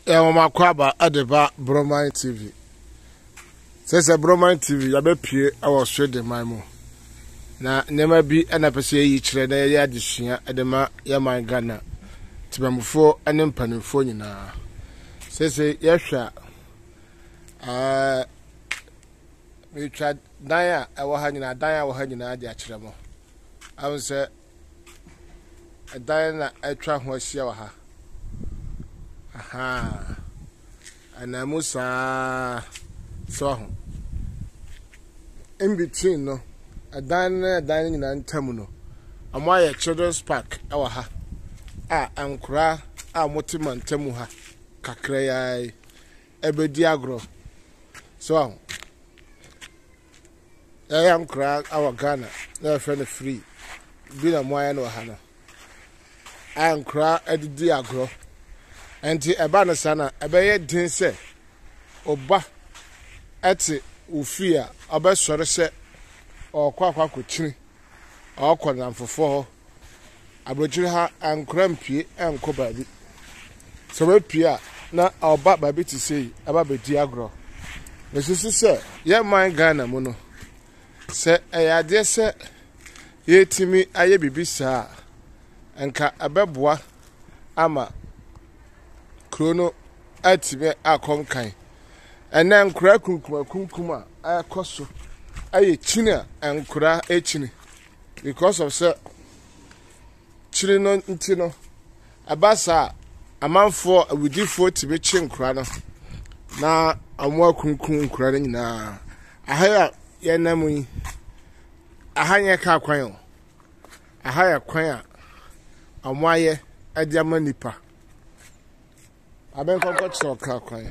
Makwaba Adeba Bromine TV. Says a Bromine TV, Yabe I was straight in my mo. Na never be an episode each ready addition at the ma Yama Ghana. Tibamufo and Impaniphone na. Says a yesha. We tried Daya, our Hangina, Daya, or Hangina, the Achramo. I was a Diana, I try was Yawaha. Aha. And I must so in between no a dining in Tamuno. And why a children's park our ha. And cry motiman temuha kakrea ebediagro. So I am cry our Ghana, no friend free. Been a moya no hana. I am cry at the diagro. Enti eba sana ebeye din se oba eti ufia obesore se okwa kochiri okwa namfofo ho abrochiri ha ankrampie enko baabi so we pia na oba baabi ti sei aba bedi agro mesusu se ye man Ghana mu no se eyade se yetimi aye bibisa enka abeboa ama Chrono atime akonkan ena nkura kunkuma akoso aye china nkura echini because of say chiri no ntino abasa amanfo awudifo tibe chi nkura no na amwa kunkun nkura no nyina ahaya yenamu yi ahanya ka kwan o ahaya kwan a amwaye adiama nipa Aben kokot so ka kwan.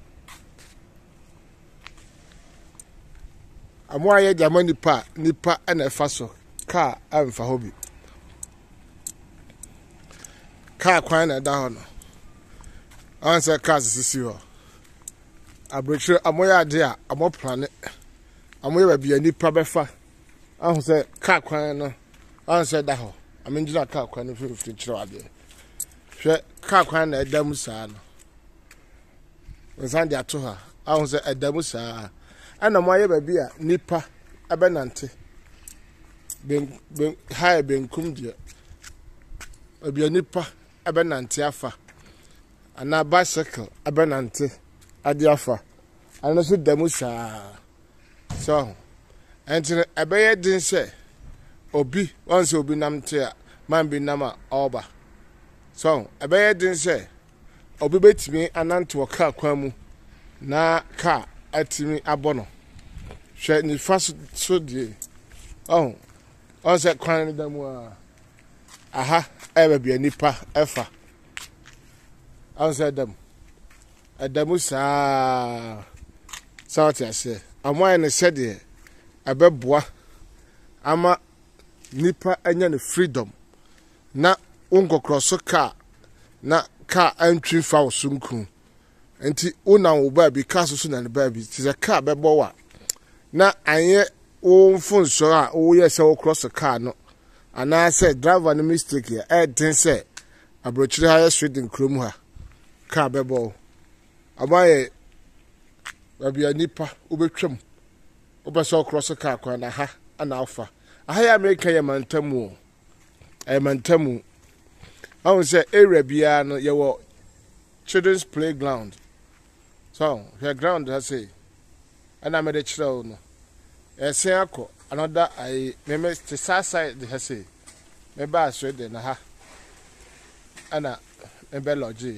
Amwa ye jamani nipa na fa so ka amfa hobi. Ka kwan na da ho no. Ansa ka sisi ho. Abrochire amoya ade a amoplan. Amoya ba bia nipa befa. Ahu se ka kwan no. Ansa da ho. Amenjira ka kwan no 50 kiro ade. Hwe ka kwan na da musa no. Nsande ato ha ahun se adamu saa ana mo aye ba bia nipa abenante ben ha benkum dia obia nipa abenante afa ana bicycle abenante ade afa ana so damu saa so entine abeye din se obi once obi namte a man bi nama oba so abeye din se obi betimi anante wo ka kwamu na ka atimi abono hwe ni faso so die on se kwan ni damu aha ebe bia nipa efa on se adamu sa sauti ase amoy ne sede abeboa ama nipa anya ne freedom na unkokroso ka na ka entry fa sunku enti una wo ba bi ka so na ne ba bi ti se ka bebo wa na anye wo phone so a wo ye se wo cross car no ana se driver no mistake ya den se abrochire ha street in krom ha ka bebo amaye babia nipa wo betwam wo be so cross car kwa na ha ana alfa aha ya America ya mantamu mantamu I would say area no your children's playground. So your ground I say and I made a child no. I say another I remember the south side they say. Maybe I said then ha. Ana maybe lodge.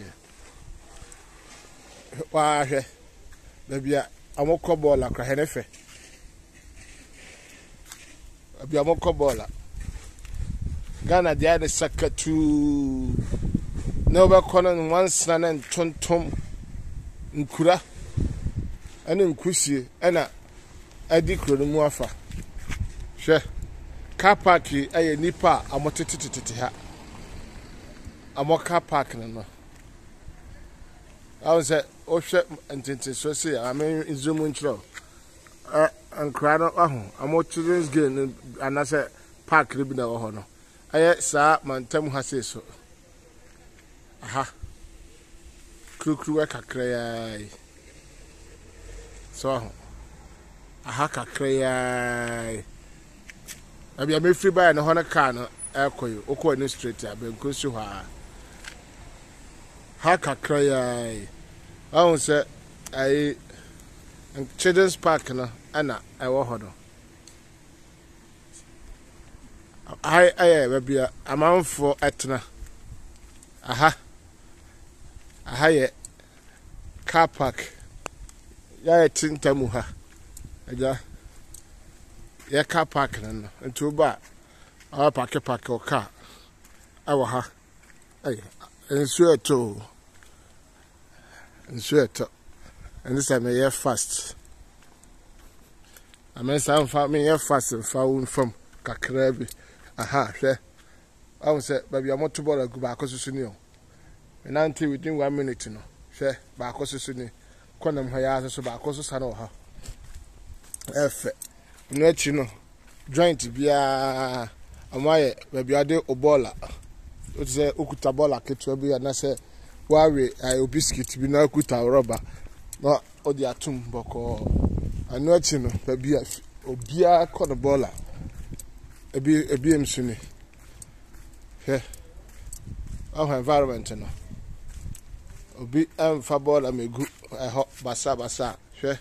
Wah baby I'm a cobble like a henefe. Abi I'm a cobble. Ghana the other sucker to no calling one son and tontom nkura and nkusie and a decro muafa. She car park a nipa a motititi ha. A more car park no. I was at Oshep and Tinty so say I mean in Zoom intro. And cried out, I'm more children's game and I said park ribbon or honor. Aye, sir, man, tell me how say so. Aha. krukru kakra so aha kakra abi am free buy no hono car no ekoyo okọ ni straight abenko so ha kakra ahun say ai children's park no ana ewo hono ai babia amanfo etna aha ye car park ya tintamu ha aja ya car park no ntu ba a park o car awa ha ai ensu eto and this time I fast I mean some family fast found from kakra aha hwe I will say baby I'm to ball go back so ni o and until within 1 minute no hwe back so ni konam ha ya so back so sa no ha efe no achi no joint bia amaye baby ade obola o say okuta bola ketu bi na say wawe ai biscuit bi na okuta rubber no odi atum boko anu achi no baby obia kọ no bola ebi emsuni he our environment no obi emfa bola megu eho basa hwe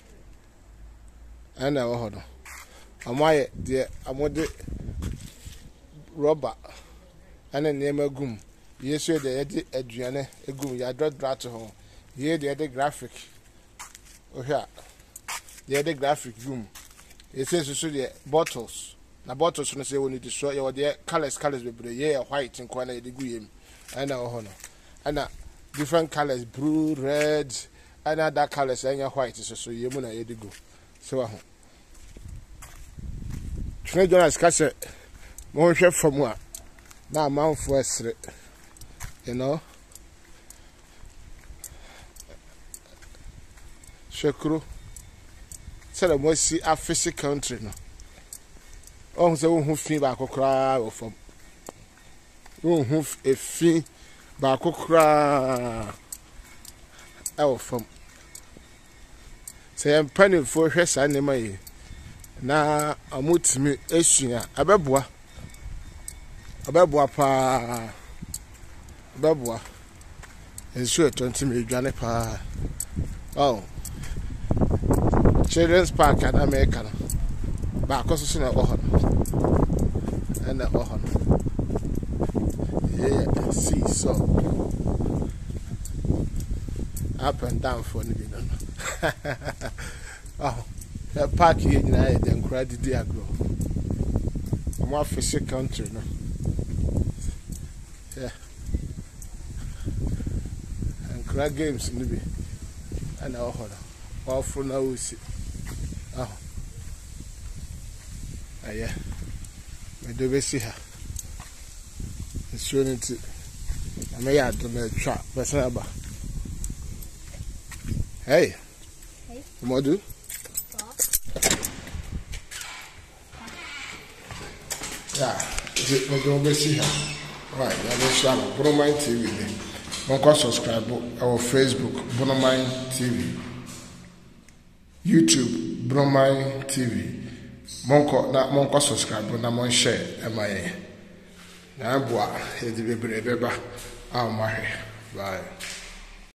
ana wo hodo amaye de amode rubber ana nema gum yesu de yede aduane egum ya drat ho ye de yede graphic ohia de yede graphic gum ese so de bottles na bottles no say we need to show you the colors be ye white in corner de gu yem ana wo hono ana different colors blue red and other colors and white so yemu na ye de gu so ho tune jonas ka se mo hwe famu a na amanfo esre you know shekuru sele mo si African country no on se wo hu fi ba kokora wo fam wo hu efi ba kokora wo fam se empani fo hwe sa ne mai na amutimi esua abeboa pa babua enso 20 me dwane pa oh children's park in America ba ko so na ohon and ohon yeah see so up and down for ni no oh the park here na e den kra didi agro mo afise country no yeah and kra games ni bi and ohon all for now we see oh yeah me do be see her it's showing it I may add the trap but ba hey what do yeah me do be see her right now let's channel Bono Mind TV don't subscribe our Facebook Bono Mind TV YouTube Bono Mind TV monko subscribe na mon share emaye na boa e di bebre beba bye.